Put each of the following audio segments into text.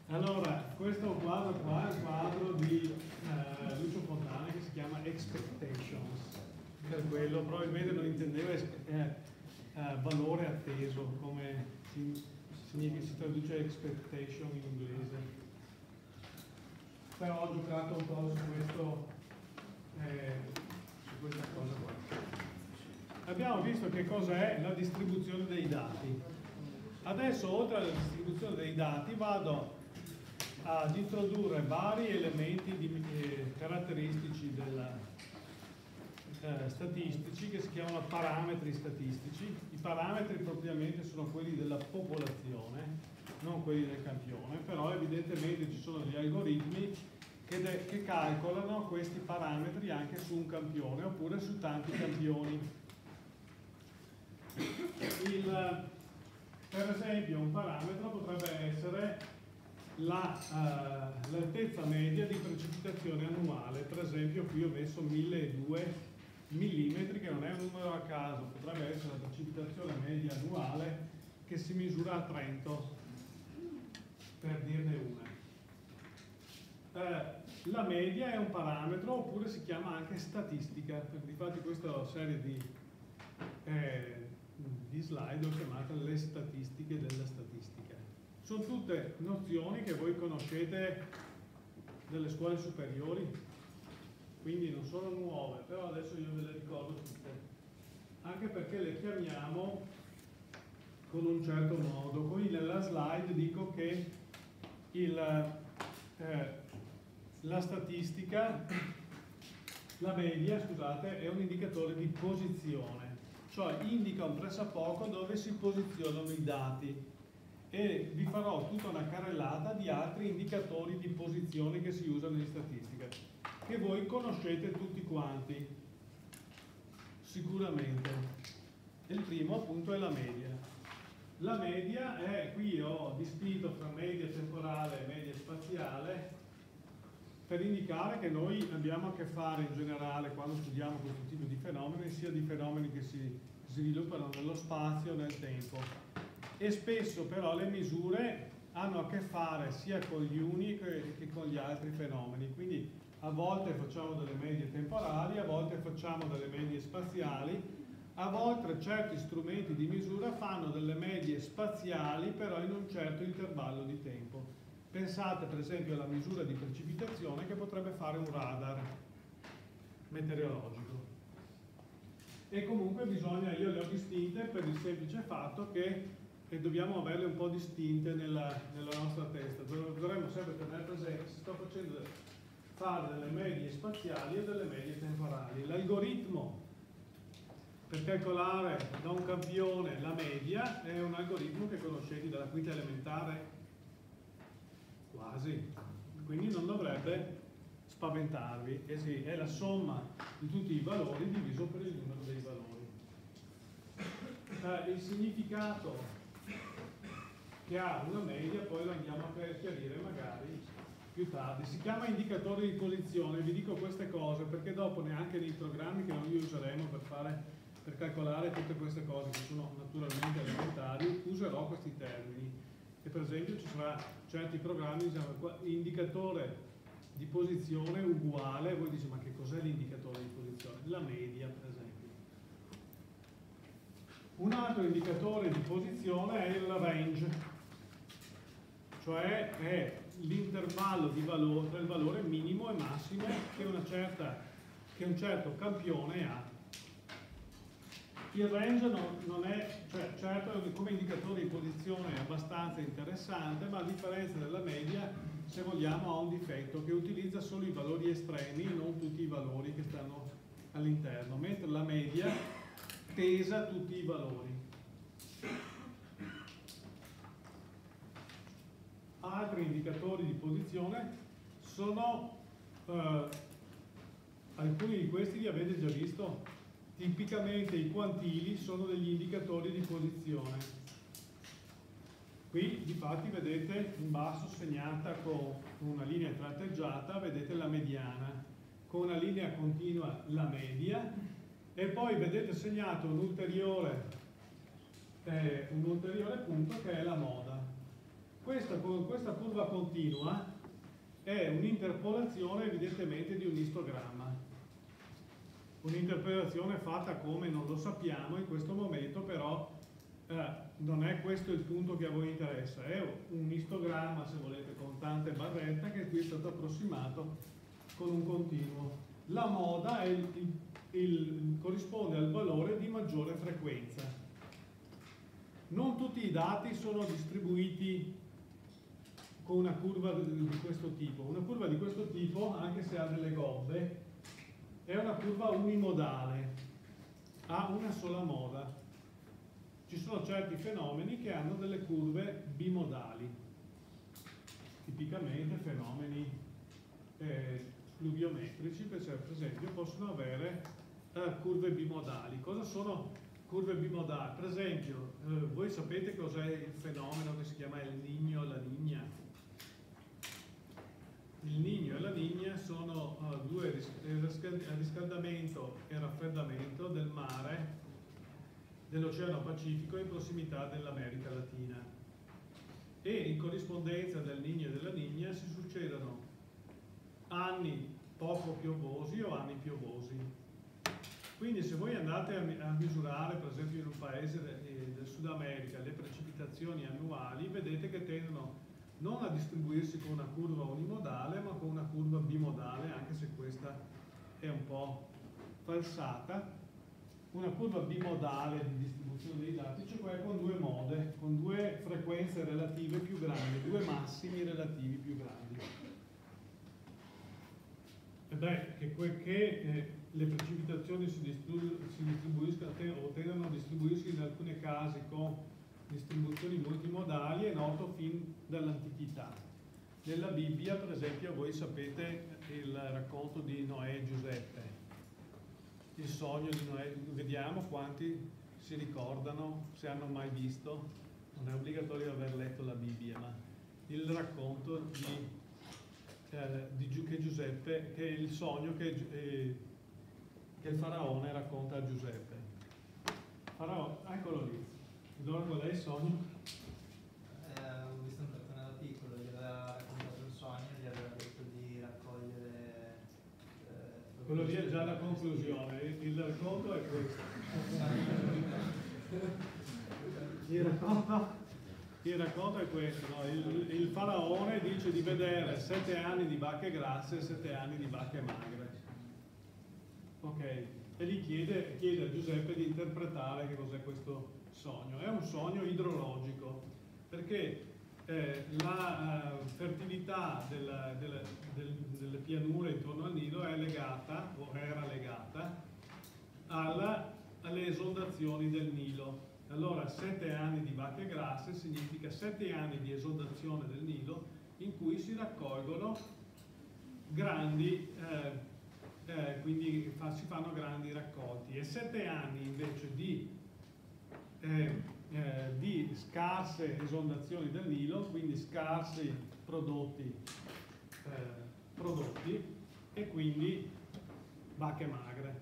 Allora, questo quadro qua è un quadro di Lucio Fontana che si chiama Expectations, per quello probabilmente non intendeva valore atteso, come si traduce expectation in inglese. Però ho giocato un po' su questa cosa qua. Abbiamo visto che cos'è la distribuzione dei dati. Adesso, oltre alla distribuzione dei dati, vado ad introdurre vari elementi caratteristici statistici che si chiamano parametri statistici. I parametri propriamente sono quelli della popolazione, non quelli del campione, però evidentemente ci sono degli algoritmi che calcolano questi parametri anche su un campione oppure su tanti campioni. Per esempio un parametro potrebbe essere l'altezza media di precipitazione annuale. Per esempio qui ho messo 1002 mm, che non è un numero a caso, potrebbe essere la precipitazione media annuale che si misura a Trento, per dirne una. La media è un parametro, oppure si chiama anche statistica. Infatti questa serie di slide ho chiamato le statistiche della statistica. Sono tutte nozioni che voi conoscete delle scuole superiori, quindi non sono nuove, però adesso io ve le ricordo tutte, anche perché le chiamiamo con un certo modo. Qui nella slide dico che la statistica, la media, scusate, è un indicatore di posizione, cioè indica un pressappoco dove si posizionano i dati, e vi farò tutta una carrellata di altri indicatori di posizione che si usano in statistica, che voi conoscete tutti quanti, sicuramente. Il primo appunto è la media. La media è, qui ho distinto fra media temporale e media spaziale, per indicare che noi abbiamo a che fare in generale, quando studiamo questo tipo di fenomeni, sia di fenomeni che si sviluppano nello spazio e nel tempo. E spesso però le misure hanno a che fare sia con gli uni che con gli altri fenomeni, quindi a volte facciamo delle medie temporali, a volte facciamo delle medie spaziali, a volte certi strumenti di misura fanno delle medie spaziali però in un certo intervallo di tempo. Pensate per esempio alla misura di precipitazione che potrebbe fare un radar meteorologico. E comunque io le ho distinte per il semplice fatto che dobbiamo averle un po' distinte nella nostra testa. Dovremmo sempre tenere presente se sto facendo fare delle medie spaziali o delle medie temporali. L'algoritmo per calcolare da un campione la media è un algoritmo che conoscete dalla quinta elementare, quasi, quindi non dovrebbe spaventarvi. E sì, è la somma di tutti i valori diviso per il numero dei valori. Il significato che ha una media poi lo andiamo a chiarire magari più tardi. Si chiama indicatore di posizione. Vi dico queste cose perché dopo neanche nei programmi che noi useremo per calcolare tutte queste cose che sono naturalmente elementari userò questi termini. E per esempio ci saranno certi programmi, diciamo, indicatore di posizione uguale, voi dite ma che cos'è l'indicatore di posizione? La media per esempio. Un altro indicatore di posizione è il range, cioè è l'intervallo di valore tra il valore minimo e massimo che un certo campione ha. Il range non è, cioè certo come indicatore di posizione è abbastanza interessante, ma a differenza della media, se vogliamo, ha un difetto che utilizza solo i valori estremi e non tutti i valori che stanno all'interno, mentre la media pesa tutti i valori. Altri indicatori di posizione sono, alcuni di questi li avete già visto, tipicamente i quantili sono degli indicatori di posizione. Qui difatti vedete in basso segnata con una linea tratteggiata, vedete la mediana, con una linea continua la media, e poi vedete segnato un ulteriore punto che è la moda. Questo con con questa curva continua è un'interpolazione evidentemente di un istogramma. Un'interpolazione fatta come non lo sappiamo in questo momento, però non è questo il punto che a voi interessa, è un istogramma, se volete, con tante barrette, che qui è stato approssimato con un continuo. La moda è corrisponde al valore di maggiore frequenza. Non tutti i dati sono distribuiti con una curva di questo tipo. Una curva di questo tipo, anche se ha delle gobbe, è una curva unimodale, ha una sola moda. Ci sono certi fenomeni che hanno delle curve bimodali, tipicamente fenomeni pluviometrici, per esempio, possono avere curve bimodali. Cosa sono curve bimodali? Per esempio, voi sapete cos'è il fenomeno che si chiama il Niño e la Niña? Il Niño e la Niña sono due riscaldamento e raffreddamento del mare dell'Oceano Pacifico in prossimità dell'America Latina, e in corrispondenza del Niño e della Niña si succedono anni poco piovosi o anni piovosi. Quindi se voi andate a misurare, per esempio in un paese del Sud America, le precipitazioni annuali, vedete che tendono non a distribuirsi con una curva unimodale, ma con una curva bimodale, anche se questa è un po' falsata. Una curva bimodale di distribuzione dei dati, cioè con due mode, con due frequenze relative più grandi, due massimi relativi più grandi. E che le precipitazioni si distribuiscano o tendano a distribuirsi in alcuni casi con distribuzioni multimodali è noto fin dall'antichità. Nella Bibbia, per esempio, voi sapete il racconto di Noè e Giuseppe, il sogno di Noè. Vediamo quanti si ricordano, se hanno mai visto, non è obbligatorio aver letto la Bibbia, ma il racconto che Giuseppe, che è il sogno che il faraone racconta a Giuseppe. Faraone, eccolo lì. Allora qual è il sogno? Ho visto un cartone da piccolo, gli aveva raccontato il sogno, gli aveva detto di raccogliere... Quello lì è già la conclusione, il racconto è questo. Il racconto è questo, no? Il faraone dice di vedere 7 anni di vacche grasse e 7 anni di vacche magre. Ok, e gli chiede a Giuseppe di interpretare che cos'è questo sogno. È un sogno idrologico, perché la fertilità delle pianure intorno al Nilo è legata, o era legata, alle esondazioni del Nilo. Allora 7 anni di vacche grasse significa 7 anni di esondazione del Nilo in cui si raccolgono grandi, quindi si fanno grandi raccolti, e 7 anni invece di scarse esondazioni del Nilo, quindi scarsi prodotti e quindi vacche magre.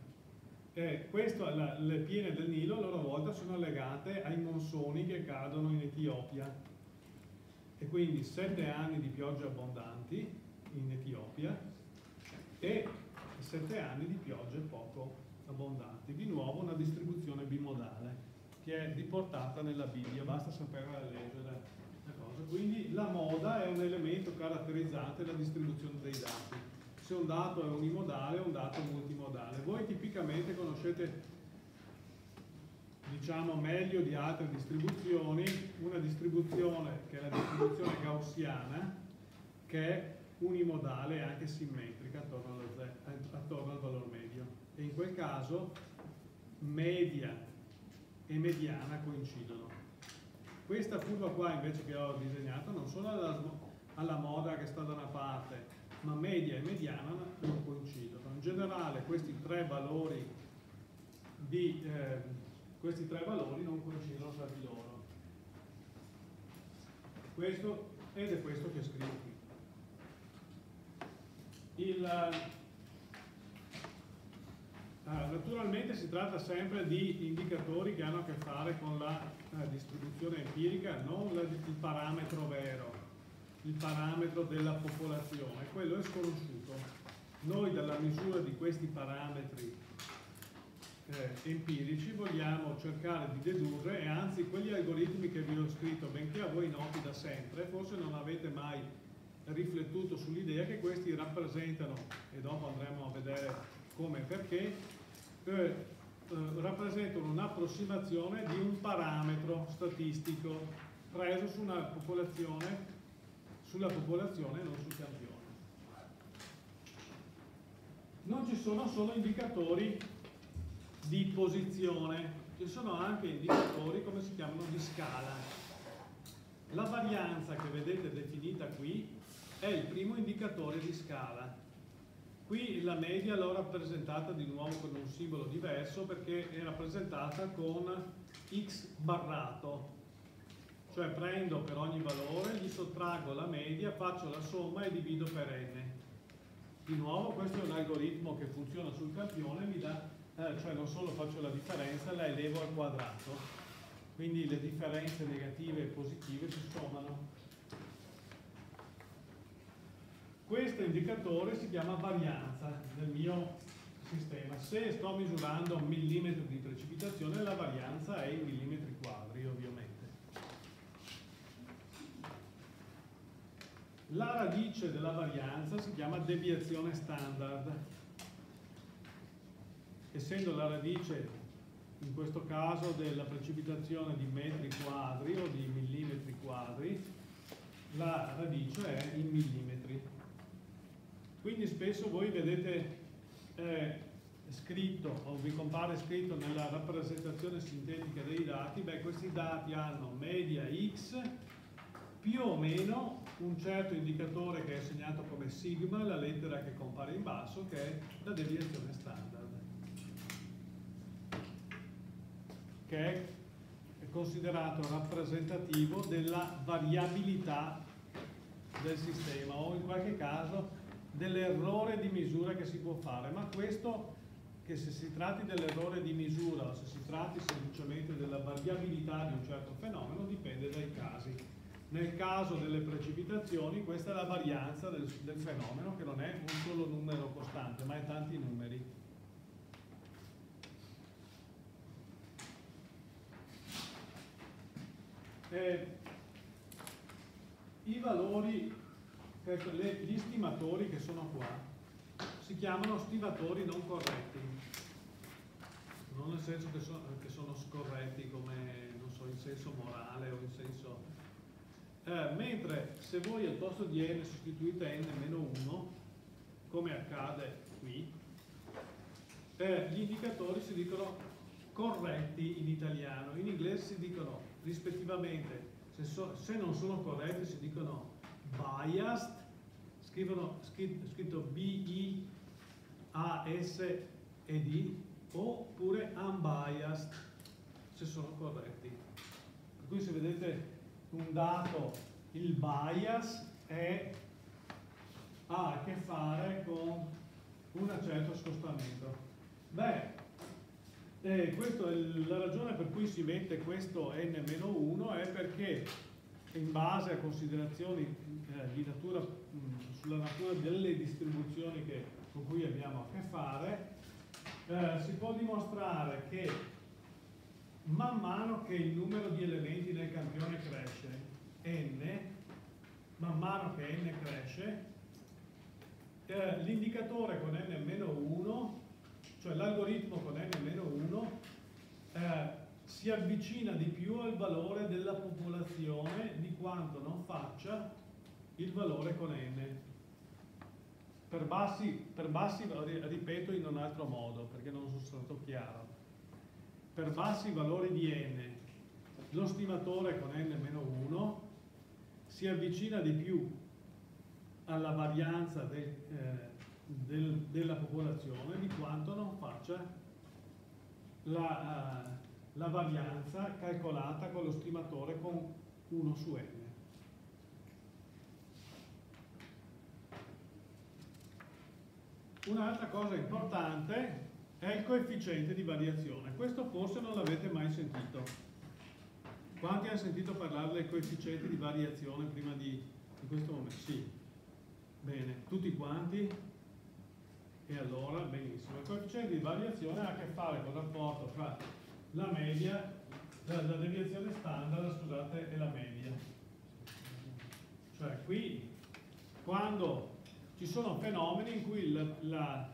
Le piene del Nilo a loro volta sono legate ai monsoni che cadono in Etiopia, e quindi 7 anni di piogge abbondanti in Etiopia e 7 anni di piogge poco abbondanti. Di nuovo una distribuzione bimodale che è riportata nella Bibbia, basta saperla leggere la cosa. Quindi la moda è un elemento caratterizzante della distribuzione dei dati. Se un dato è unimodale o un dato multimodale. Voi tipicamente conoscete, diciamo meglio di altre distribuzioni, una distribuzione che è la distribuzione gaussiana, che è unimodale e anche simmetrica attorno al valore medio. E in quel caso media e mediana coincidono. Questa curva qua invece che ho disegnato non sono alla moda che sta da una parte, ma media e mediana non coincidono. In generale questi tre valori non coincidono tra di loro. Ed è questo che scrivo qui. Naturalmente si tratta sempre di indicatori che hanno a che fare con la distribuzione empirica, non il parametro vero. il parametro della popolazione, quello è sconosciuto. Noi dalla misura di questi parametri empirici vogliamo cercare di dedurre, e anzi quegli algoritmi che vi ho scritto, benché a voi noti da sempre, forse non avete mai riflettuto sull'idea che questi rappresentano, e dopo andremo a vedere come e perché, rappresentano un'approssimazione di un parametro statistico preso su una popolazione, sulla popolazione e non sul campione. Non ci sono solo indicatori di posizione, ci sono anche indicatori, come si chiamano, di scala. La varianza che vedete definita qui è il primo indicatore di scala. Qui la media l'ho rappresentata di nuovo con un simbolo diverso perché è rappresentata con x barrato, cioè prendo per ogni valore, gli sottraggo la media, faccio la somma e divido per n. Di nuovo questo è un algoritmo che funziona sul campione, mi dà, cioè non solo faccio la differenza, la elevo al quadrato, quindi le differenze negative e positive si sommano. Questo indicatore si chiama varianza nel mio sistema. Se sto misurando millimetri di precipitazione, la varianza è in millimetri quadri, ovviamente. La radice della varianza si chiama deviazione standard. Essendo la radice, in questo caso, della precipitazione di metri quadri o di millimetri quadri, la radice è in millimetri. Quindi spesso voi vedete scritto, o vi compare scritto nella rappresentazione sintetica dei dati, beh, questi dati hanno media x più o meno un certo indicatore che è segnato come sigma, la lettera che compare in basso, che è la deviazione standard, che è considerato rappresentativo della variabilità del sistema, o in qualche caso dell'errore di misura che si può fare. Ma questo, che se si tratti dell'errore di misura o se si tratti semplicemente della variabilità di un certo fenomeno, dipende dai casi. Nel caso delle precipitazioni, questa è la varianza del fenomeno, che non è un solo numero costante, ma è tanti numeri. I valori, gli stimatori che sono qua, si chiamano stimatori non corretti, non nel senso che sono scorretti come, non so, in senso morale o in senso... mentre se voi al posto di n sostituite n-1, come accade qui, gli indicatori si dicono corretti in italiano, in inglese si dicono rispettivamente, se non sono corretti si dicono biased, scritto B-I-A-S-E-D, oppure unbiased se sono corretti. Per cui se vedete un dato, il bias ha a che fare con un certo scostamento. Beh, questa è la ragione per cui si mette questo n-1, è perché in base a considerazioni di natura, sulla natura delle distribuzioni con cui abbiamo a che fare, si può dimostrare che man mano che il numero di elementi nel campione cresce, n, man mano che n cresce, l'indicatore con n-1, cioè l'algoritmo con n-1, si avvicina di più al valore della popolazione di quanto non faccia il valore con n. Per bassi, ripeto in un altro modo, perché non sono stato chiaro. Per bassi valori di n, lo stimatore con n-1 si avvicina di più alla varianza della popolazione di quanto non faccia la varianza calcolata con lo stimatore con 1 su n. Un'altra cosa importante è il coefficiente di variazione. Questo forse non l'avete mai sentito. Quanti hanno sentito parlare del coefficiente di variazione prima di In questo momento, sì. Bene, tutti quanti? E allora, benissimo. Il coefficiente di variazione ha a che fare con il rapporto fra la media, la deviazione standard, scusate, e la media. Cioè qui, quando ci sono fenomeni in cui la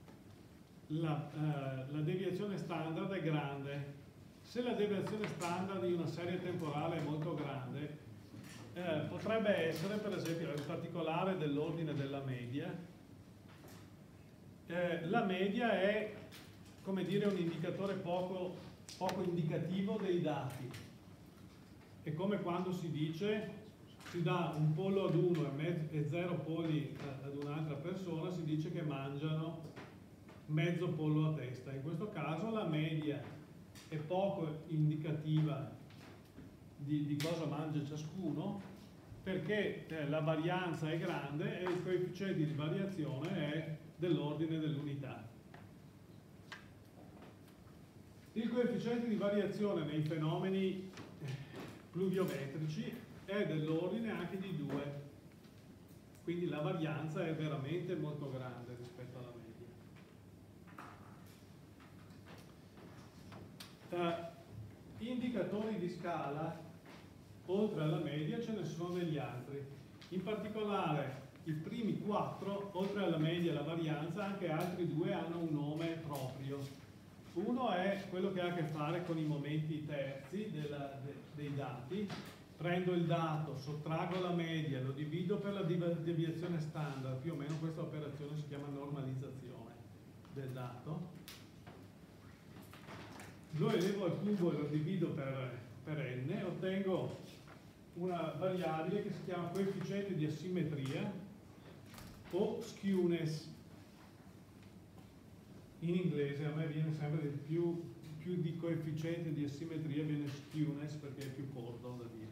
deviazione standard è grande, se la deviazione standard di una serie temporale è molto grande, potrebbe essere, per esempio, in particolare dell'ordine della media. La media è, come dire, un indicatore poco indicativo dei dati. È come quando si dice, si dà un pollo ad uno e 0 polli ad un'altra persona, si dice che mangiano mezzo pollo a testa. In questo caso la media è poco indicativa di cosa mangia ciascuno, perché la varianza è grande e il coefficiente di variazione è dell'ordine dell'unità. Il coefficiente di variazione nei fenomeni pluviometrici è dell'ordine anche di 2, quindi la varianza è veramente molto grande rispetto alla media. Indicatori di scala, oltre alla media ce ne sono degli altri, in particolare i primi 4, oltre alla media e alla varianza, anche altri 2 hanno un nome proprio. Uno è quello che ha a che fare con i momenti terzi dei dati. Prendo il dato, sottraggo la media, lo divido per la deviazione standard, più o meno questa operazione si chiama normalizzazione del dato. Lo elevo al cubo e lo divido per n, ottengo una variabile che si chiama coefficiente di asimmetria o skewness in inglese. A me viene sempre più di coefficiente di asimmetria viene skewness perché è più corto da dire.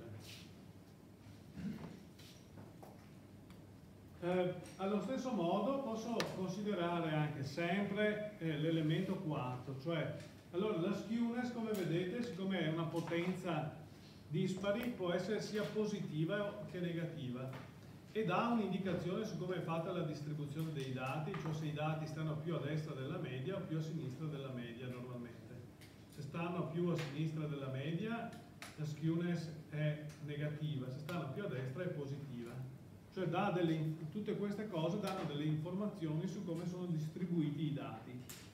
Allo stesso modo posso considerare anche sempre l'elemento quarto, cioè allora la skewness, come vedete, siccome è una potenza dispari, può essere sia positiva che negativa e dà un'indicazione su come è fatta la distribuzione dei dati, cioè se i dati stanno più a destra della media o più a sinistra della media normalmente. Se stanno più a sinistra della media la skewness è negativa, se stanno più a destra è positiva. Cioè tutte queste cose danno delle informazioni su come sono distribuiti i dati.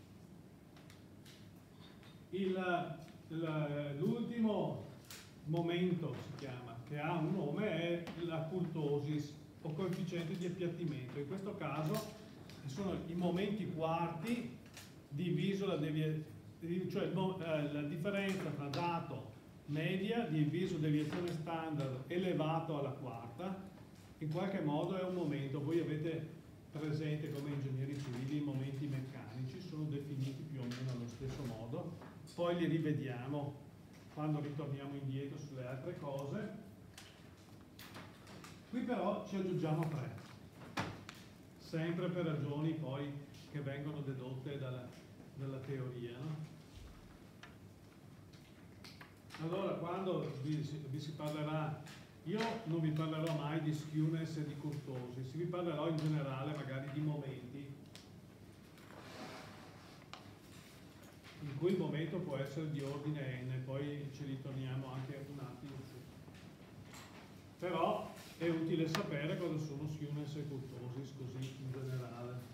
L'ultimo momento si chiama, che ha un nome, è la kurtosis o coefficiente di appiattimento. In questo caso sono i momenti quarti diviso la differenza tra dato media diviso deviazione standard elevato alla quarta. In qualche modo è un momento, voi avete presente come ingegneri civili i momenti meccanici, sono definiti più o meno allo stesso modo, poi li rivediamo quando ritorniamo indietro sulle altre cose. Qui però ci aggiungiamo 3, sempre per ragioni poi che vengono dedotte dalla teoria, no? Allora quando vi si parlerà, io non vi parlerò mai di skewness e di kurtosis, vi parlerò in generale magari di momenti, in cui il momento può essere di ordine n, poi ci ritorniamo anche un attimo su. Però è utile sapere cosa sono skewness e kurtosis così in generale.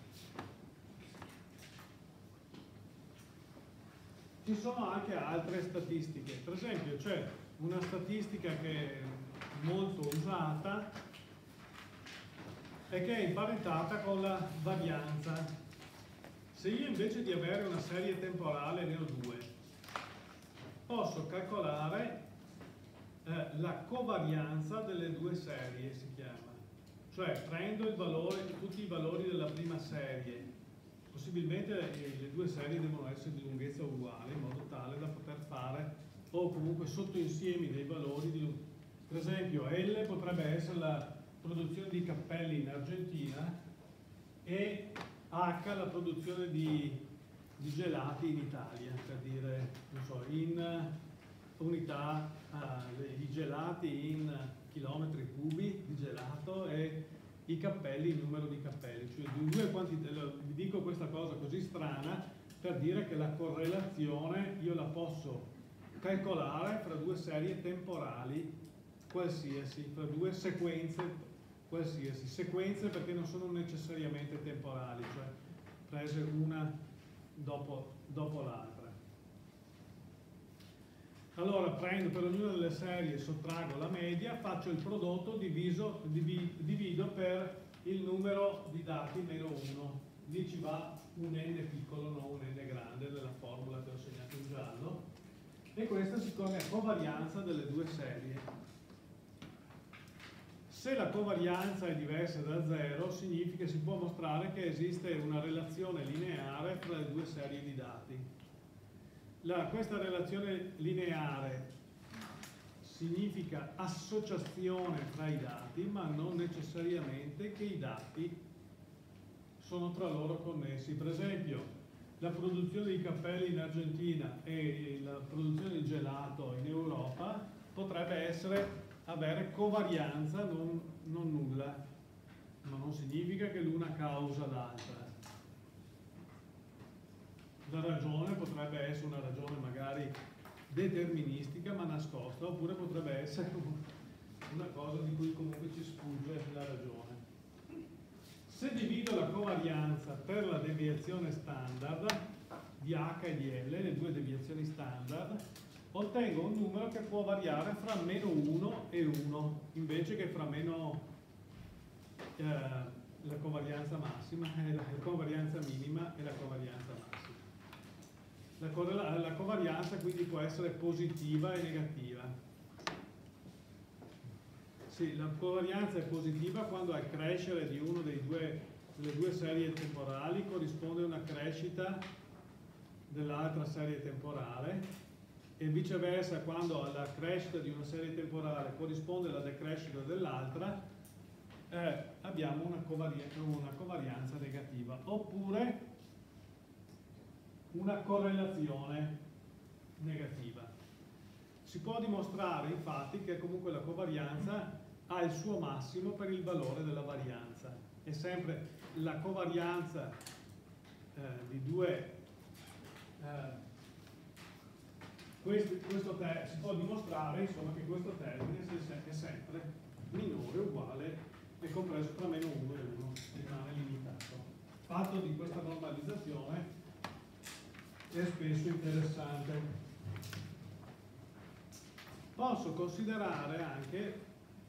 Ci sono anche altre statistiche, per esempio c'è una statistica che è molto usata e che è imparentata con la varianza. Se io invece di avere una serie temporale ne ho 2, posso calcolare la covarianza delle 2 serie, si chiama. Cioè prendo tutti i valori della prima serie, possibilmente le 2 serie devono essere di lunghezza uguale, in modo tale da poter fare, o comunque sottoinsiemi dei valori per esempio L potrebbe essere la produzione di cappelli in Argentina e H la produzione di gelati in Italia, per dire, non so, in unità, i gelati in chilometri cubi di gelato dato e i cappelli, il numero di cappelli, cioè due quantità. Vi dico questa cosa così strana per dire che la correlazione io la posso calcolare fra due serie temporali qualsiasi, fra due sequenze qualsiasi, sequenze perché non sono necessariamente temporali, cioè prese una dopo l'altra. Allora prendo per ognuna delle serie, sottraggo la media, faccio il prodotto, divido per il numero di dati meno 1. Lì ci va un n piccolo, non un n grande, della formula che ho segnato in giallo. E questa si chiama covarianza delle due serie. Se la covarianza è diversa da 0, significa che si può mostrare che esiste una relazione lineare fra le due serie di dati. Questa relazione lineare significa associazione tra i dati, ma non necessariamente che i dati sono tra loro connessi. Per esempio, la produzione di cappelli in Argentina e la produzione di gelato in Europa potrebbe avere covarianza, non nulla, ma non significa che l'una causa l'altra. La ragione potrebbe essere una ragione magari deterministica ma nascosta, oppure potrebbe essere una cosa di cui comunque ci sfugge la ragione. Se divido la covarianza per la deviazione standard di H e di L, le due deviazioni standard, ottengo un numero che può variare fra meno 1 e 1, invece che fra meno la covarianza massima, la covarianza minima e la covarianza massima. La covarianza quindi può essere positiva e negativa. Sì, la covarianza è positiva quando al crescere di uno delle due serie temporali corrisponde una crescita dell'altra serie temporale, e viceversa quando alla crescita di una serie temporale corrisponde la decrescita dell'altra, abbiamo una covarianza negativa, oppure una correlazione negativa. Si può dimostrare infatti che comunque la covarianza ha il suo massimo per il valore della varianza. È sempre la covarianza di due si può dimostrare insomma che questo termine è sempre minore o uguale, è compreso tra meno 1 e 1, rimane limitato. Fatto di questa normalizzazione è spesso interessante. Posso considerare anche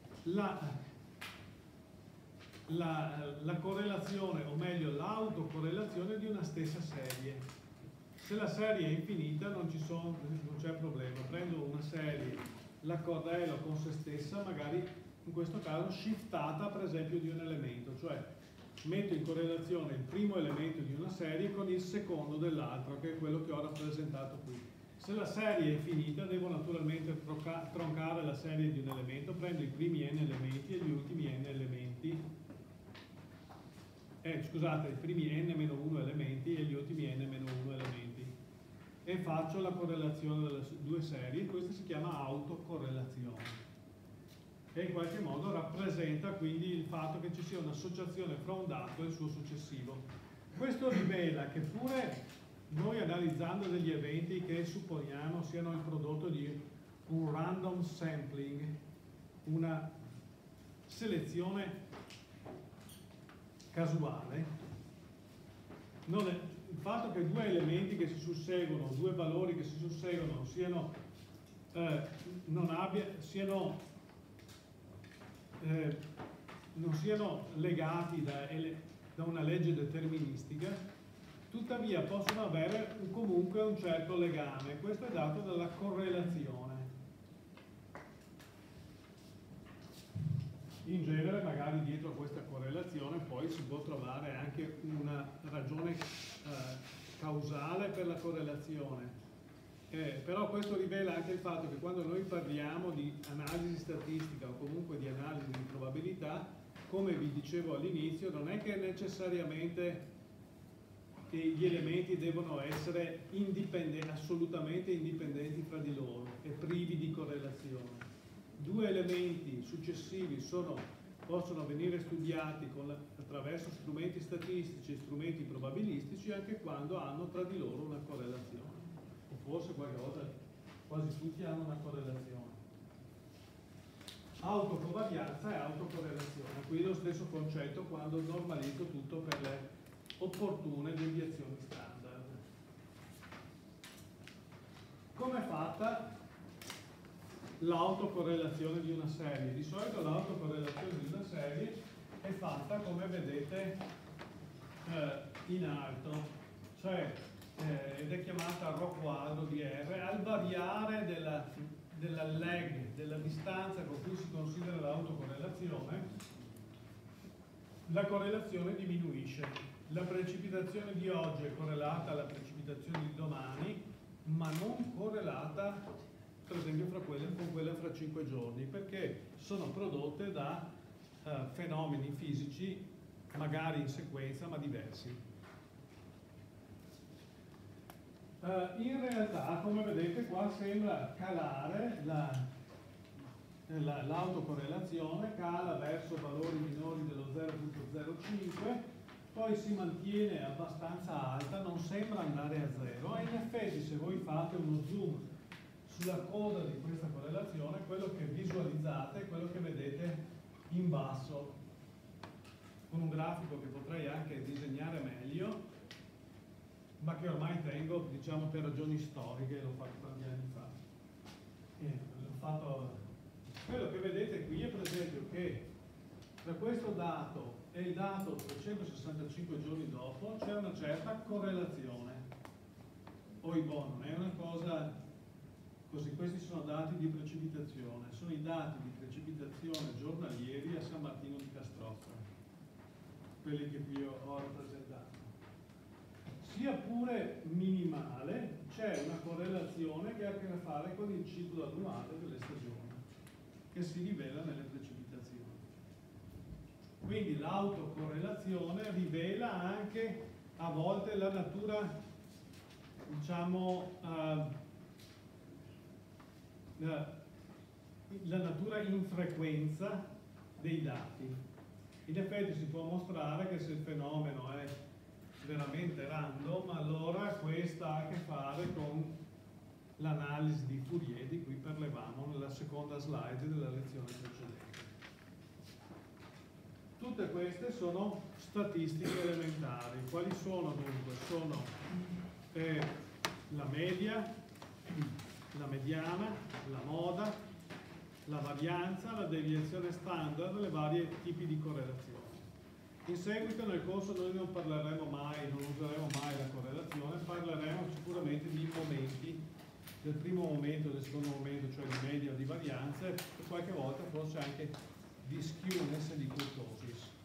la correlazione, o meglio l'autocorrelazione di una stessa serie. Se la serie è infinita non c'è problema, prendo una serie, la correlo con se stessa, magari in questo caso shiftata per esempio di un elemento, cioè metto in correlazione il primo elemento di una serie con il secondo dell'altro, che è quello che ho rappresentato qui. Se la serie è finita devo naturalmente troncare la serie di un elemento, prendo i primi n elementi e gli ultimi n elementi, scusate, i primi n-1 elementi e gli ultimi n-1 elementi, e faccio la correlazione delle due serie. Questa si chiama autocorrelazione e in qualche modo rappresenta quindi il fatto che ci sia un'associazione fra un dato e il suo successivo. Questo rivela che pure noi, analizzando degli eventi che supponiamo siano il prodotto di un random sampling, una selezione casuale, il fatto che due elementi che si susseguono, due valori che si susseguono non siano legati da una legge deterministica, tuttavia possono avere comunque un certo legame. Questo è dato dalla correlazione. In genere magari dietro a questa correlazione poi si può trovare anche una ragione causale per la correlazione. Però questo rivela anche il fatto che quando noi parliamo di analisi statistica o comunque di analisi di probabilità, come vi dicevo all'inizio, non è che necessariamente gli elementi devono essere assolutamente indipendenti fra di loro e privi di correlazione. Due elementi successivi possono venire studiati attraverso strumenti statistici e strumenti probabilistici anche quando hanno tra di loro una correlazione, o forse qualche volta quasi tutti hanno una correlazione. Autocovarianza e autocorrelazione, qui lo stesso concetto quando normalizzo tutto per le opportune deviazioni standard. Come è fatta l'autocorrelazione di una serie? Di solito l'autocorrelazione di una serie è fatta, come vedete, in alto, cioè ed è chiamata ρ quadro di R, al variare della lag, della distanza con cui si considera l'autocorrelazione, la correlazione diminuisce. La precipitazione di oggi è correlata alla precipitazione di domani, ma non correlata, per esempio, con quella fra 5 giorni, perché sono prodotte da fenomeni fisici, magari in sequenza, ma diversi. In realtà, come vedete, qua sembra calare l'autocorrelazione, cala verso valori minori dello 0,05, poi si mantiene abbastanza alta, non sembra andare a zero, e in effetti se voi fate uno zoom sulla coda di questa correlazione, quello che visualizzate è quello che vedete in basso, con un grafico che potrei anche disegnare meglio, ma che ormai tengo, diciamo, per ragioni storiche, l'ho fatto tanti anni fa. Quello che vedete qui è, per esempio, che tra questo dato e il dato 365 giorni dopo c'è una certa correlazione. Non è una cosa così, questi sono dati di precipitazione, sono i dati di precipitazione giornalieri a San Martino di Castrozza, quelli che qui ho rappresentato. Sia pure minimale, c'è una correlazione che ha a che fare con il ciclo annuale delle stagioni, che si rivela nelle precipitazioni. Quindi l'autocorrelazione rivela anche a volte la natura, diciamo, la natura in frequenza dei dati. In effetti si può mostrare che se il fenomeno è veramente random, allora questa ha a che fare con l'analisi di Fourier di cui parlavamo nella seconda slide della lezione precedente. Tutte queste sono statistiche elementari. Quali sono dunque? Sono la media, la mediana, la moda, la varianza, la deviazione standard, le varie tipi di correlazione. In seguito nel corso noi non parleremo mai, non useremo mai la correlazione, parleremo sicuramente di momenti, del primo momento e del secondo momento, cioè di media o di varianze, e qualche volta forse anche di skewness e di kurtosis.